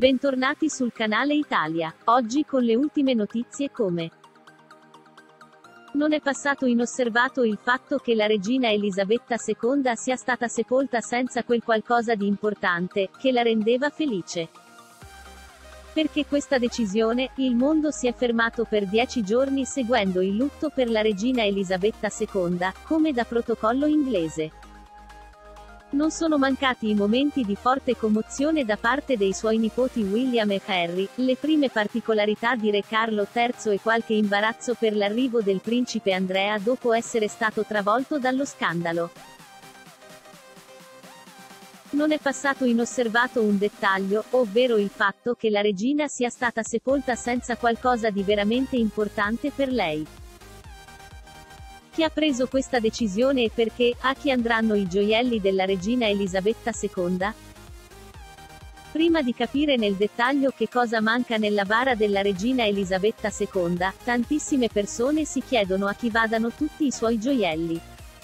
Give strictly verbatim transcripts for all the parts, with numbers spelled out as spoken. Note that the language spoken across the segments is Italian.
Bentornati sul canale Italia. Oggi con le ultime notizie come non è passato inosservato il fatto che la regina Elisabetta seconda sia stata sepolta senza quel qualcosa di importante, che la rendeva felice. Perché questa decisione, il mondo si è fermato per dieci giorni seguendo il lutto per la regina Elisabetta seconda, come da protocollo inglese. Non sono mancati i momenti di forte commozione da parte dei suoi nipoti William e Harry, le prime particolarità di re Carlo terzo e qualche imbarazzo per l'arrivo del principe Andrea dopo essere stato travolto dallo scandalo. Non è passato inosservato un dettaglio, ovvero il fatto che la regina sia stata sepolta senza qualcosa di veramente importante per lei. Chi ha preso questa decisione e perché? A chi andranno i gioielli della regina Elisabetta seconda? Prima di capire nel dettaglio che cosa manca nella bara della regina Elisabetta seconda, tantissime persone si chiedono a chi vadano tutti i suoi gioielli.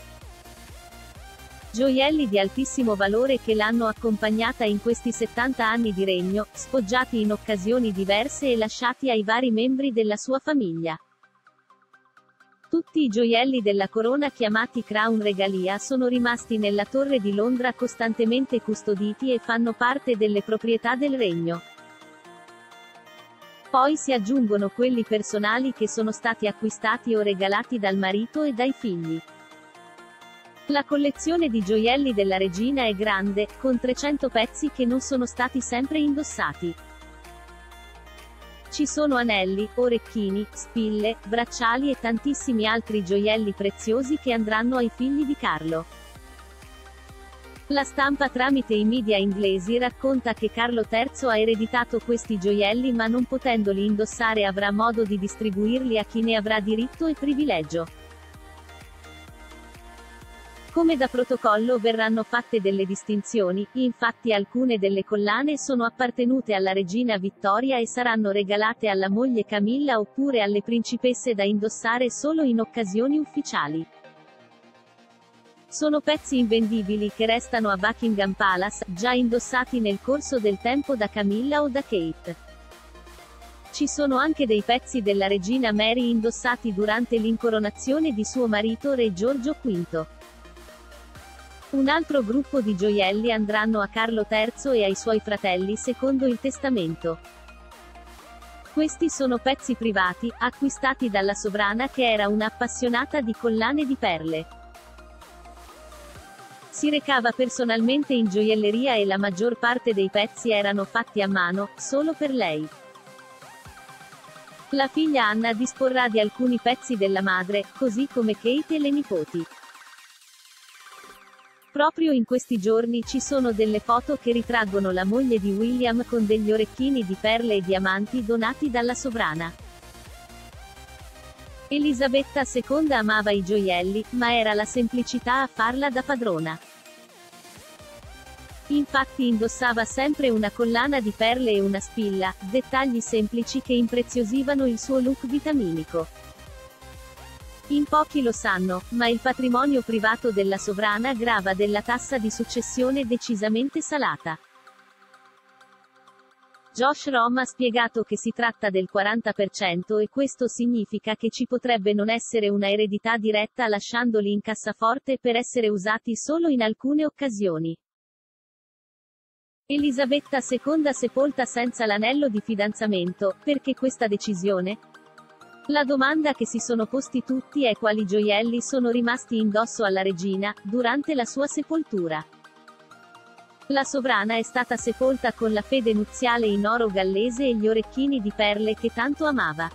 Gioielli di altissimo valore che l'hanno accompagnata in questi settanta anni di regno, sfoggiati in occasioni diverse e lasciati ai vari membri della sua famiglia. Tutti i gioielli della corona chiamati Crown Regalia sono rimasti nella torre di Londra costantemente custoditi e fanno parte delle proprietà del regno. Poi si aggiungono quelli personali che sono stati acquistati o regalati dal marito e dai figli. La collezione di gioielli della regina è grande, con trecento pezzi che non sono stati sempre indossati. Ci sono anelli, orecchini, spille, bracciali e tantissimi altri gioielli preziosi che andranno ai figli di Carlo. La stampa tramite i media inglesi racconta che Carlo terzo ha ereditato questi gioielli ma non potendoli indossare avrà modo di distribuirli a chi ne avrà diritto e privilegio. Come da protocollo verranno fatte delle distinzioni, infatti alcune delle collane sono appartenute alla regina Vittoria e saranno regalate alla moglie Camilla oppure alle principesse da indossare solo in occasioni ufficiali. Sono pezzi invendibili che restano a Buckingham Palace, già indossati nel corso del tempo da Camilla o da Kate. Ci sono anche dei pezzi della regina Mary indossati durante l'incoronazione di suo marito re Giorgio quinto. Un altro gruppo di gioielli andranno a Carlo terzo e ai suoi fratelli secondo il testamento. Questi sono pezzi privati, acquistati dalla sovrana che era una appassionata di collane di perle. Si recava personalmente in gioielleria e la maggior parte dei pezzi erano fatti a mano, solo per lei. La figlia Anna disporrà di alcuni pezzi della madre, così come Kate e le nipoti. Proprio in questi giorni ci sono delle foto che ritraggono la moglie di William con degli orecchini di perle e diamanti donati dalla sovrana. Elisabetta seconda amava i gioielli, ma era la semplicità a farla da padrona. Infatti indossava sempre una collana di perle e una spilla, dettagli semplici che impreziosivano il suo look vitaminico. In pochi lo sanno, ma il patrimonio privato della sovrana grava della tassa di successione decisamente salata. Josh Rom ha spiegato che si tratta del quaranta per cento e questo significa che ci potrebbe non essere una eredità diretta lasciandoli in cassaforte per essere usati solo in alcune occasioni. Elisabetta seconda sepolta senza l'anello di fidanzamento, perché questa decisione? La domanda che si sono posti tutti è quali gioielli sono rimasti indosso alla regina, durante la sua sepoltura. La sovrana è stata sepolta con la fede nuziale in oro gallese e gli orecchini di perle che tanto amava.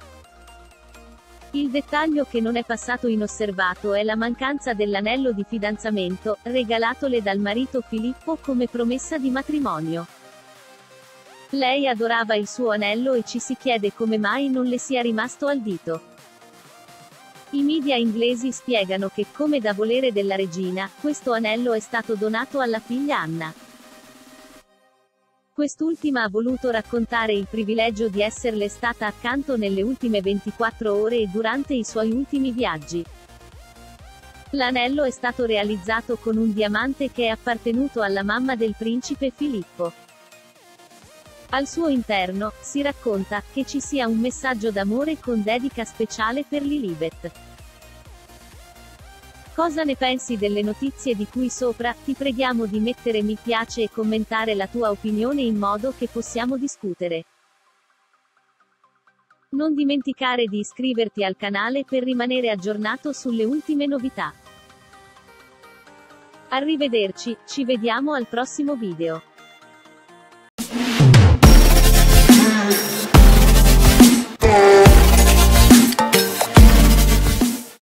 Il dettaglio che non è passato inosservato è la mancanza dell'anello di fidanzamento, regalatole dal marito Filippo come promessa di matrimonio. Lei adorava il suo anello e ci si chiede come mai non le sia rimasto al dito. I media inglesi spiegano che, come da volere della regina, questo anello è stato donato alla figlia Anna. Quest'ultima ha voluto raccontare il privilegio di esserle stata accanto nelle ultime ventiquattro ore e durante i suoi ultimi viaggi. L'anello è stato realizzato con un diamante che è appartenuto alla mamma del principe Filippo. Al suo interno, si racconta, che ci sia un messaggio d'amore con dedica speciale per Lilibet. Cosa ne pensi delle notizie di cui sopra? Ti preghiamo di mettere mi piace e commentare la tua opinione in modo che possiamo discutere. Non dimenticare di iscriverti al canale per rimanere aggiornato sulle ultime novità. Arrivederci, ci vediamo al prossimo video.